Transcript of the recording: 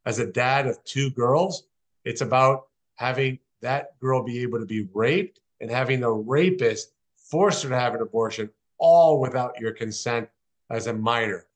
as a dad of two girls, it's about having that girl be able to be raped and having the rapist force her to have an abortion, all without your consent as a minor.